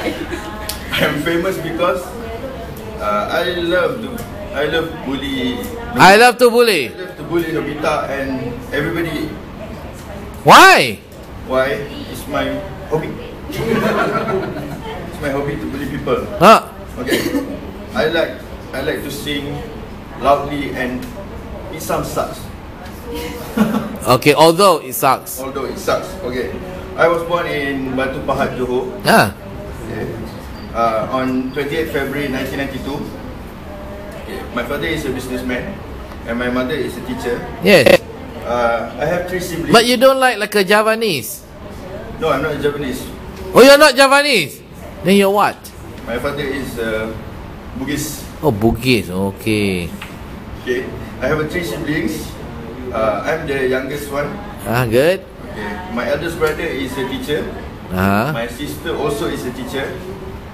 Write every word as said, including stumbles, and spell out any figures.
I'm famous because uh, I love to I love bully. I love to bully. I love to bully Nobita and everybody. Why? Why? It's my hobby. It's my hobby to bully people. Huh? Okay. I like I like to sing loudly and it sounds sucks. Okay, although it sucks. Although it sucks. Okay. I was born in Batu Pahat, Johor. Ah. Okay. Uh, on twenty-eighth February nineteen ninety-two. Okay. My father is a businessman and my mother is a teacher. Yes. Uh, I have three siblings. But you don't like like a Javanese? No, I'm not Japanese. Oh, you're not Javanese? Then you're what? My father is uh, Bugis. Oh, Bugis. Okay. Okay. I have uh, three siblings. Uh, I'm the youngest one. Ah, good. Okay. My eldest brother is a teacher. Ah. My sister also is a teacher.